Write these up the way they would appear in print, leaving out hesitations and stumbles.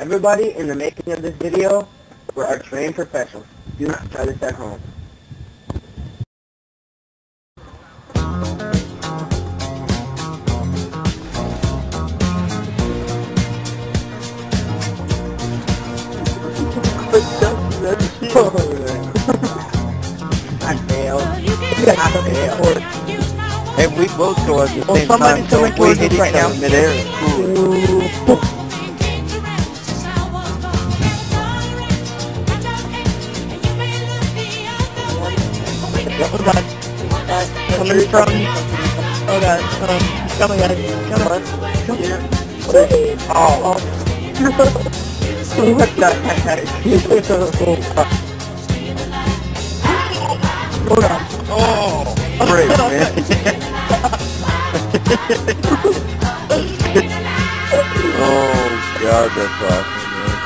Everybody in the making of this video are trained professionals. Do not try this at home. I failed. I failed. And we both go at the same time, so if we hit each other in midair, it's cool. Oh god. Coming from... Oh god. Coming guys. Coming. Oh. What the heck? Oh god. Oh, great, man. Oh god, that's awesome, man.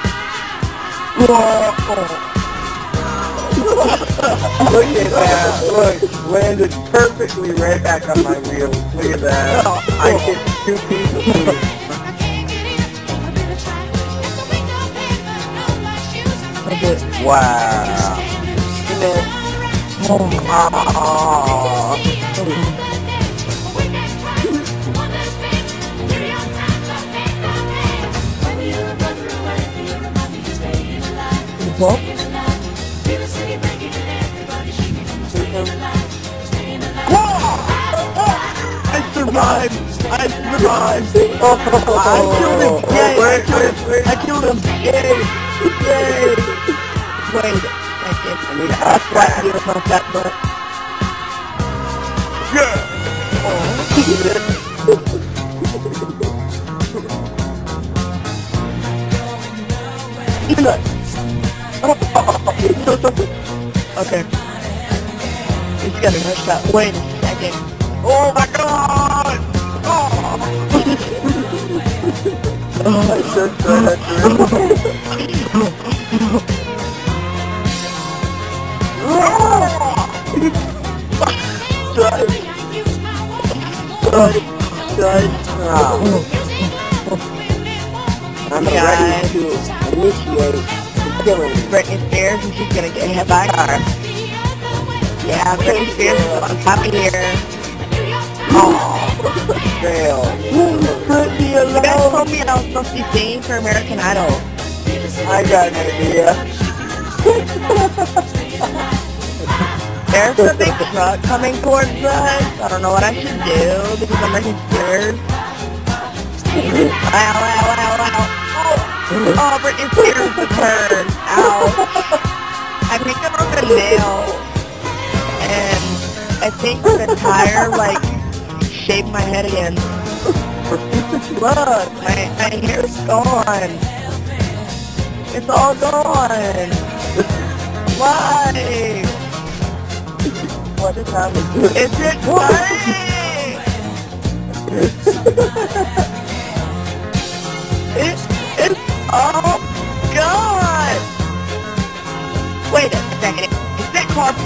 Look at that. Look, landed perfectly right back on my wheels. Look at that. I hit 2 pieces. Wow. I survived! I survived! I killed him! Yay! I killed him! Yay! Yay! Wait a second. I need to slap you across that butt. Yeah! Okay. He's gonna rush that. Wait a second. Oh my god! Oh! I just said that I'm ready to initiate the killing. Britney Spears and she's gonna get hit by a car. Yeah, Britney Spears is on top of here. Fail. You guys told me I was supposed to be singing for American Idol. I got an idea. There's a big truck coming towards us. I don't know what I should do because I'm Britney Spears. Ow, ow, ow, ow. Oh, Britney Spears is hurt. Ow. I think I broke a nail. And I think the tire, like, shaved my head again. Look, my hair's gone. It's all gone. Why? What is happening? Is it funny? It's all gone. Wait a second. Is that car?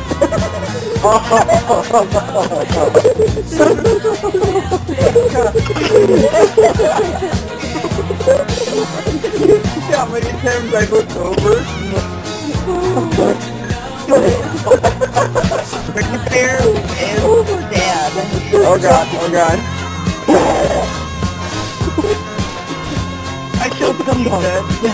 How many times I looked over? Britney Spears is dead. Oh god, oh god. I killed somebody.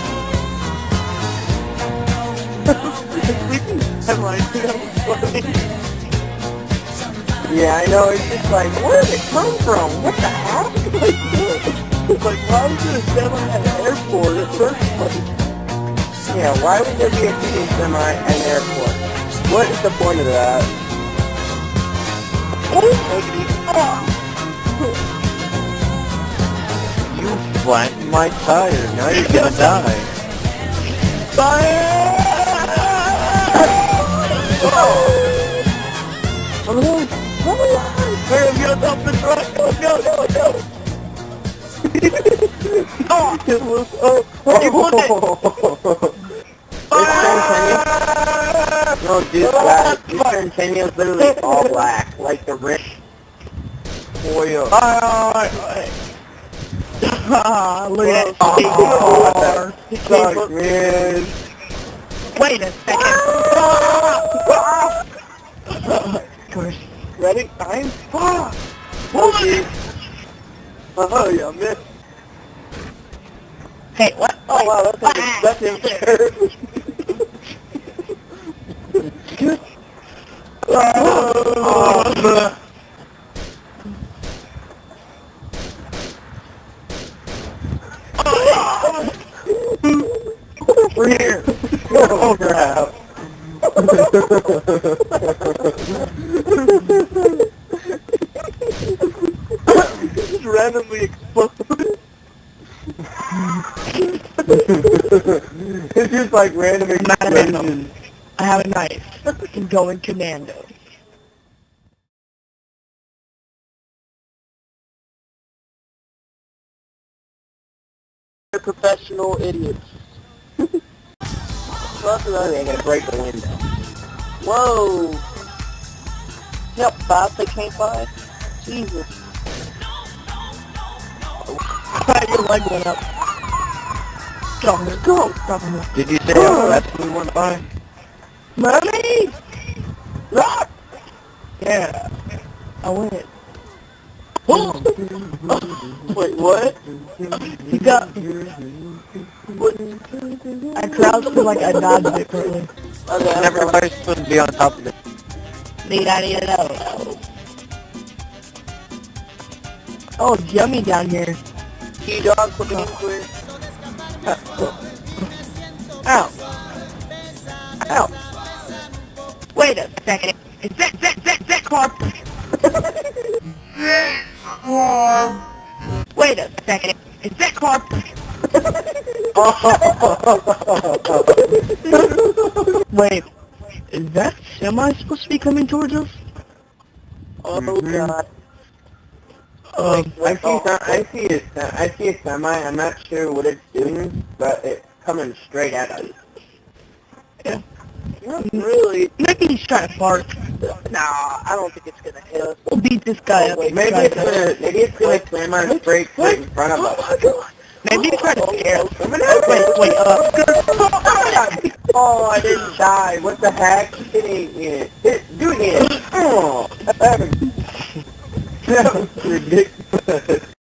Yeah, I know, it's just like, where did it come from? What the heck? Like, why was there a semi at an airport at first place? Yeah, why would there be a shooting semi at an airport? What is the point of that? You flattened my tire, now you're gonna die. Fire! Hurry up, get off the truck! Go, go, go, go! Oh! It was, he won it! No, dude, guys, this Centennial is literally all black, like the rich oil. I look at that stinking car. Suck, man. Wait a second. Of course. Ready? Time? What? Oh, yeah, missed. Hey, what? Oh, wow, that's embarrassing. Oh, we're here. Oh, crap. Just randomly exploded. It's just like random explosions. I have a knife. I'm going commando. They're professional idiots. They gotta break the window. Whoa! Help, Bob, they can't buy. Jesus. Your leg went up. Go, go. Did you say that's what we want to buy? Mommy! Rock! Yeah. I win. Wait, what? You got... I crouched to like I dodged it quickly. Okay, Everybody's supposed to be on top of it. Need I need to know. Oh, it's yummy down here. you dog looking into it. Ow. Ow. Wait a second. Is that car? Wait a second. Is that car? Wait. Is that semi supposed to be coming towards us? Oh, God. I see a semi. I'm not sure what it's doing, but it's coming straight at us. Yeah. Not really. Maybe he's trying to fart. Nah, I don't think it's gonna hit us. We'll beat this guy up. Maybe it's gonna slam our brakes right in front of us. Oh, my God. Maybe he's trying to scare us. Wait, Oh, I didn't die. What the heck? It ain't it. Do it again. Oh, that was ridiculous.